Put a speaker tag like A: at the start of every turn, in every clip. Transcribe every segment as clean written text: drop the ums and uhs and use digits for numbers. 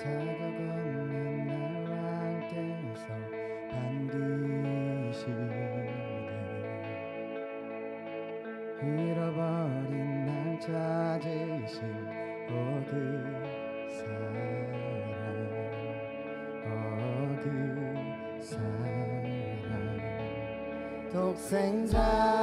A: 자격 없는 날 왕께서 반기시네. 잃어버린 날 찾으신 그 사랑 독생자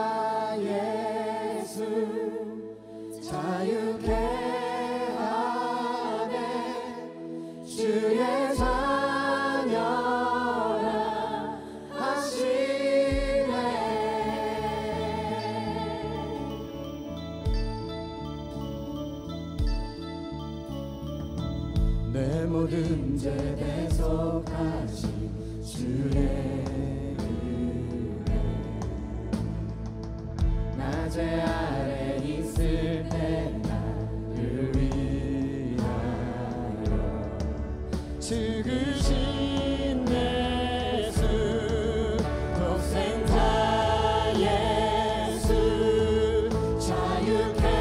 A: 예수 자유케 하네. 주의 자녀라 하시네. 내 모든 죄 대속하신 주의 은혜 낮에 아래 있을 때 나를 위하여 죽으신 예수 독생자 예수 자유케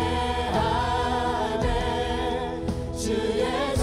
A: 하네. 주의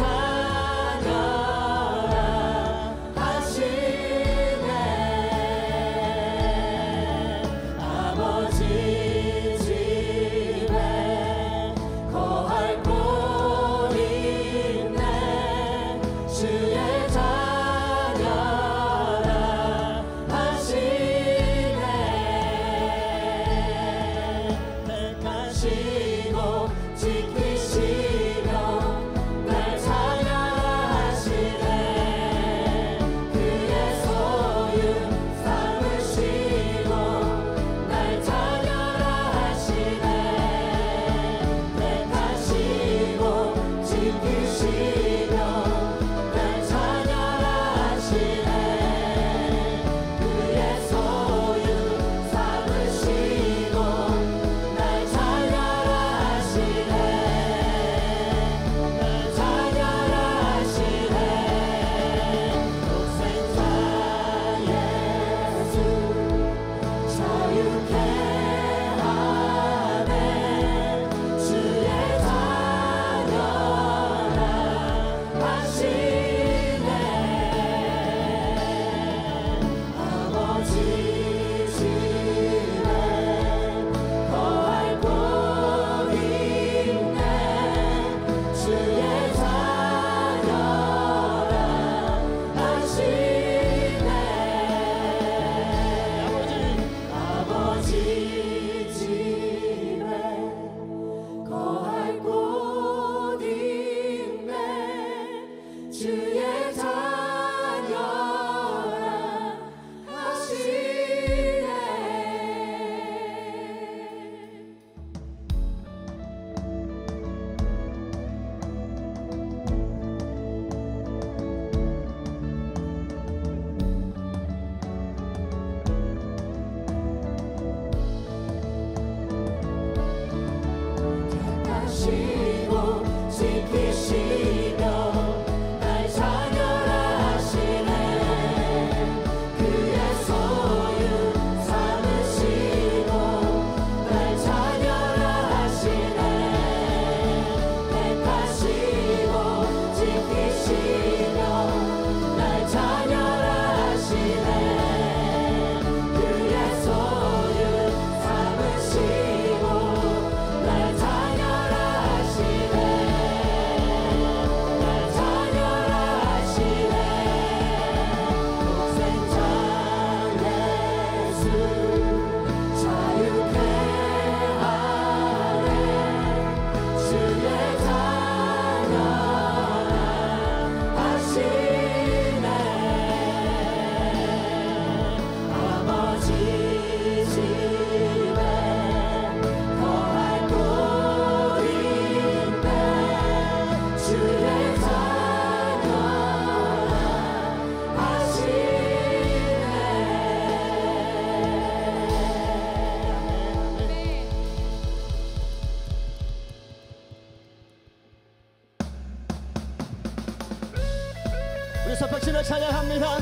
B: 우리 선박신을 찬양합니다.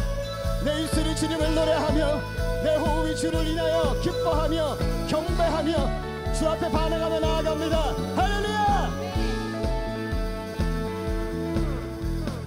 B: 내 입술이 주님을 노래하며 내 호흡이 주를 인하여 기뻐하며 경배하며 주 앞에 반응하며 나아갑니다. 할렐루야.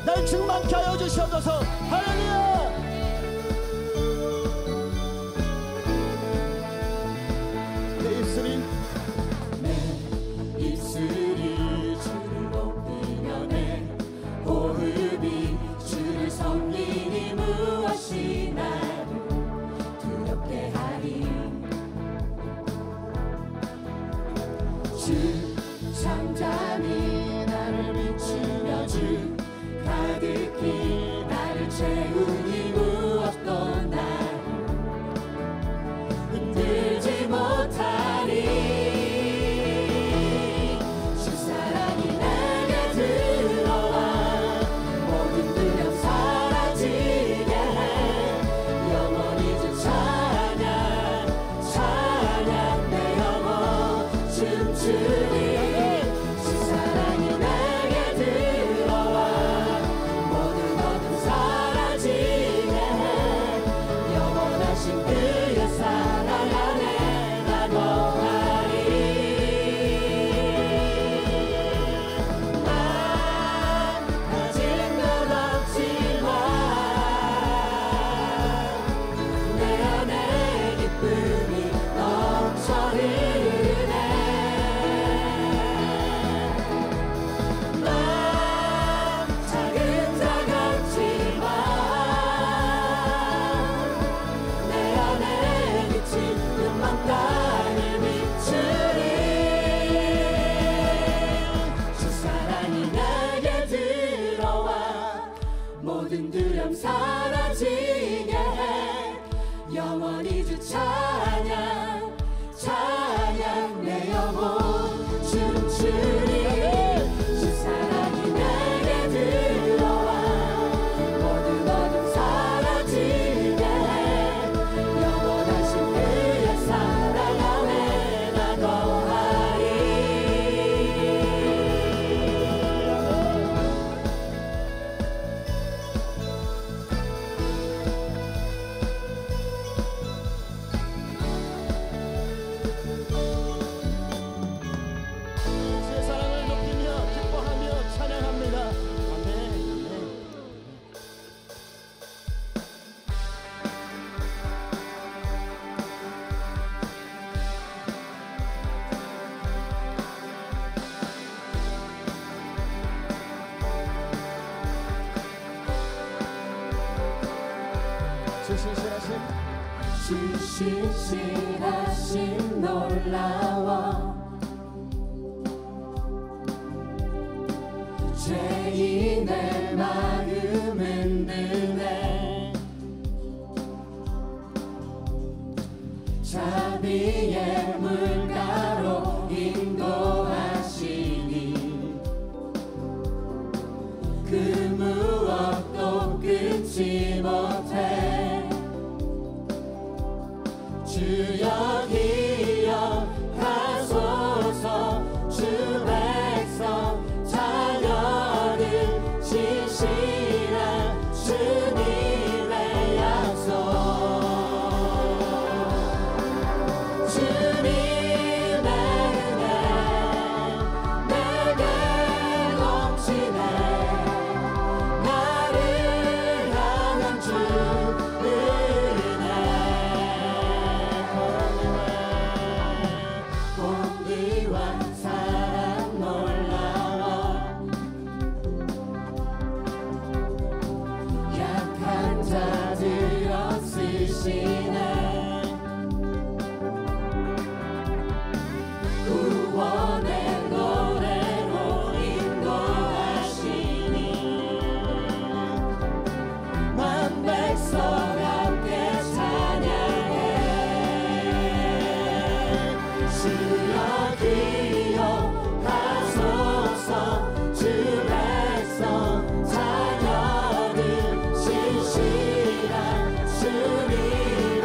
B: 날 충만케 하여 주시옵소서. 할렐루야.
A: 내 입술이 주를 높이며 내 호흡이 주를 섬기니 무엇이 나를 두렵게 하리. 주 잠잠히 나를 비추며 주 가득히 나를 채우니 무엇도 나를 흔들지 못하리. 주 사랑이 내게 들어와 모든 두려움 사라지게 해. 영원히 주 찬양 찬양 내 영혼 춤추리. 주 사랑이 내게 들어와 모든 어둠 사라지게 해. 영원하신 그의 사랑 안에 나 거하리. 난 가진 것 없지만 내 안에 기쁨이 넘쳐 흐르네. 난 작은 자 같지만 내 안에 비친 눈만 땅을 비추리. 주 사랑이 내게 들어와 모든 두려움 사라지게 해. 영원히 주 찬양 찬양 내 영혼 춤추리. 주 사랑이 내게 들어와 모든 어둠 사라지게 해. 영원하신 그의 사랑 안에 나 거하리.
B: 주의 사랑을 높이며 기뻐하며 찬양합니다. 아멘. 아멘. 주 신실하신
A: 주 신실하신 놀라워 죄인의 마음 흔드네. 자비의 물가로 인도하시니 그 무엇도 끊지 못해. 주여 기억하소서. 주 백성 자녀를 진실한 주님의 약속. 주님의 은혜 내게 넘치네. 나를 향한 주 은혜. 공의와 사랑 놀라워 약한 자들 없으시네. 구원의 노래로 인도하시니 만 백성 함께 찬양해. 주여 기억하소서. 주 백성 자녀를 진실한 주님의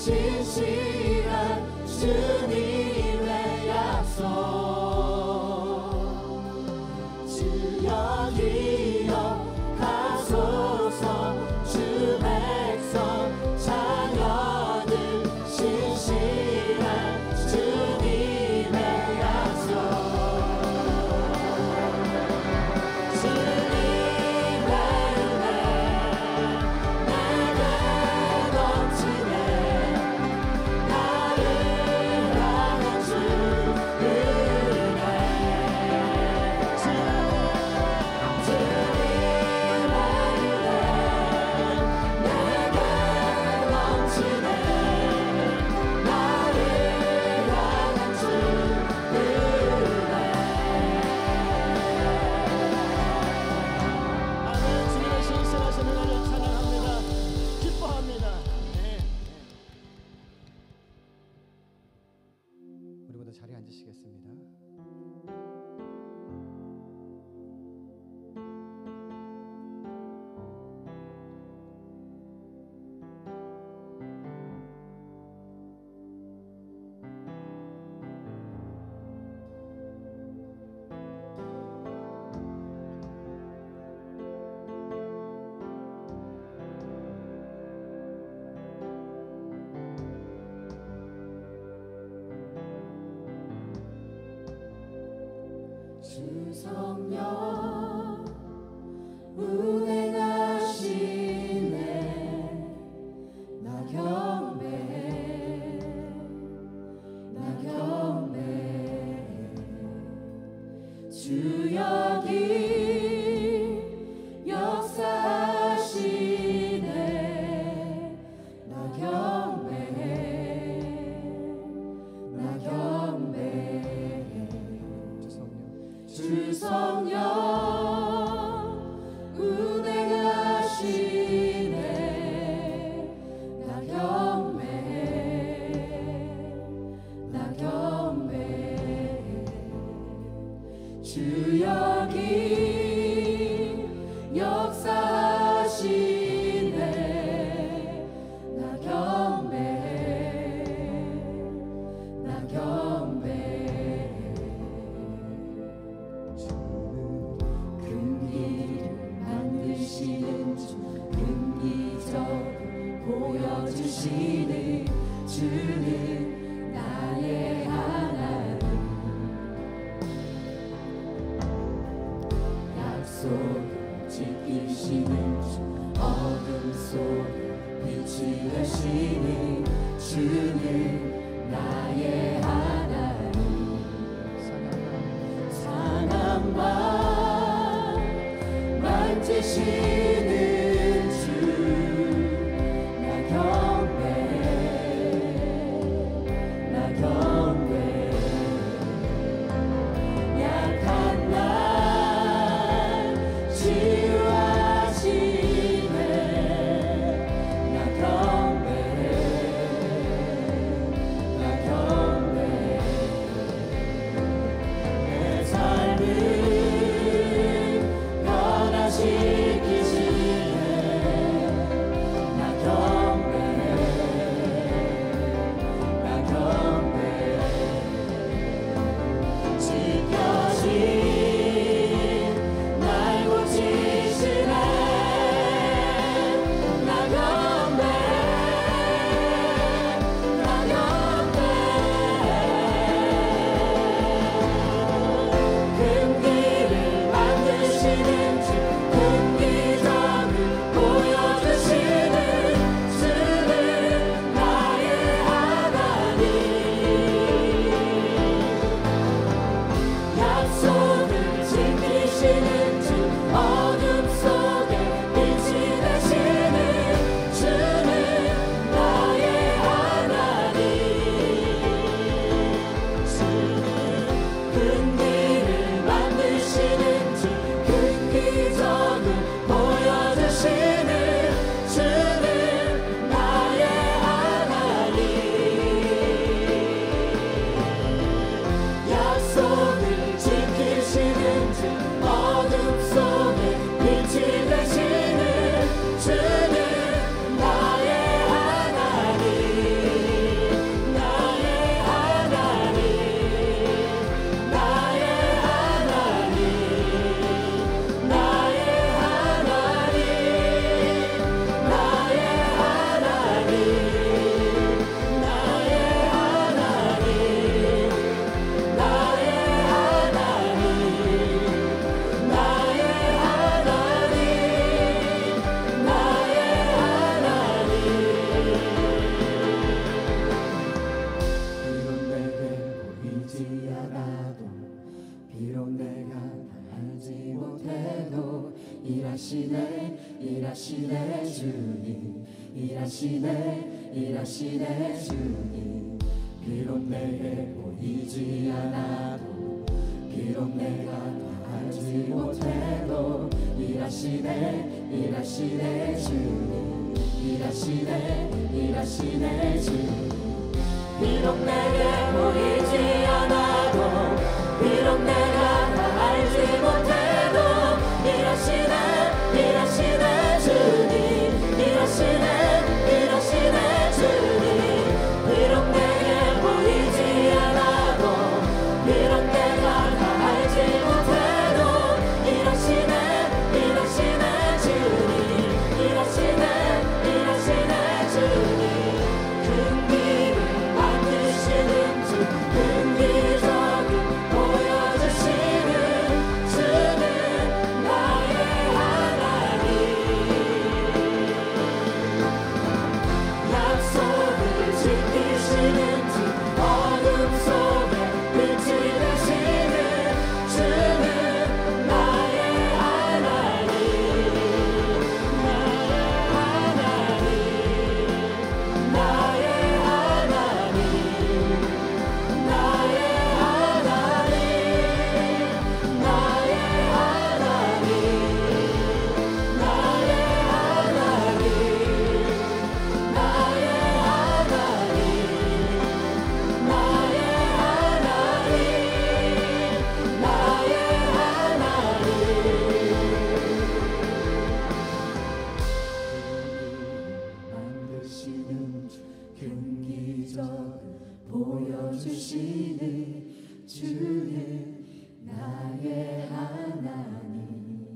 A: 신실한 주님의 약속 주여 기억하소서 주 백성 자녀들 신실한 주님의 약속 주님의 은혜 내게 넘치네 나를 향한 주 은혜
B: 아멘. 주님의 신실하신 은혜를 찬양합니다. 기뻐합니다. 네. 우리 모두 자리에 앉으시겠습니다.
A: 주 성령 운행하시네 나 경배해 나 경배해 주 여기 역사하시네 나 경배해 나 경배해 주 성령 운행하시네 나 경배해 나 경배해 주 여기 역사하시네 나 경배해 나 경배해 만드시는 주 금기적으로 보여주시는 주는 나의 하나님 약속을 지키시는 주 어둠 속에 빛이 되시는 주는 나의 하나님 상한 만지시는 주 나 경배해 나 경배해 약한 날 치유하시네 나 경배해 일하시네 주님. 비록 내게 보이지 않아도, 비록 내가 다 알지 못해도, 일하시네 주님. 일하시네 주님. 비록 내게 보이지 않아도, 비록 내가 다 알지 못해도, 일하시네 주님. 일하시네 주님. 비록 내게 보이지 않아도, 비록 내가 다 알지 못해도, 일하시네 주님. 일하시네 주님. 큰 일을 만드시는 주, 큰 기적을 보여주시는 주는 나의 하나님. 약속을 지키시는 주, 어둠 속에 빛이 되시는 주는 나의 하나님. 보여주시는 주는 나의 하나님.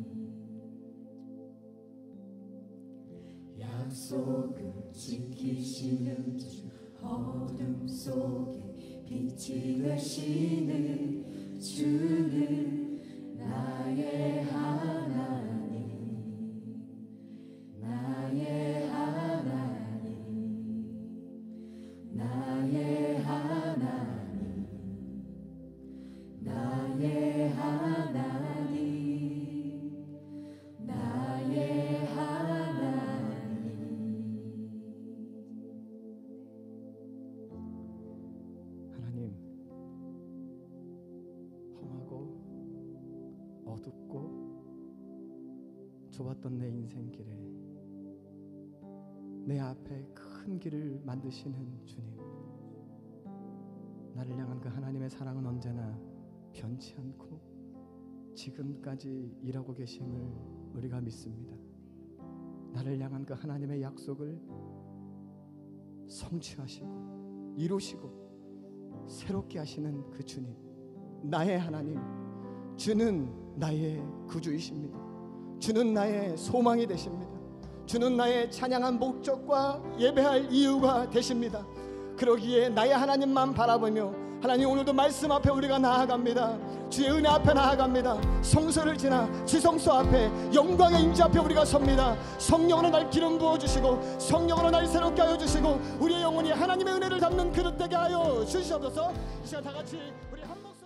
A: 약속을 지키시는 주, 어둠 속에 빛이 되시는 주는 나의 하나님. 나의 하나님. 나의 하나님. 나의 하나님. 나의 하나님.
B: 하나님, 험하고 어둡고 좁았던 내 인생길에 내 앞에 큰 길을 만드시는 주님, 나를 향한 그 하나님의 사랑은 언제나 변치 않고 지금까지 일하고 계심을 우리가 믿습니다. 나를 향한 그 하나님의 약속을 성취하시고 이루시고 새롭게 하시는 그 주님, 나의 하나님, 주는 나의 구주이십니다. 주는 나의 소망이 되십니다. 주는 나의 찬양한 목적과 예배할 이유가 되십니다. 그러기에 나의 하나님만 바라보며, 하나님 오늘도 말씀 앞에 우리가 나아갑니다. 주의 은혜 앞에 나아갑니다. 성소를 지나 지성소 앞에 영광의 임재 앞에 우리가 섭니다. 성령으로 날 기름 부어주시고 성령으로 날 새롭게 하여 주시고 우리의 영혼이 하나님의 은혜를 담는 그릇 되게 하여 주시옵소서. 이 시간 다 같이 우리 한 목소리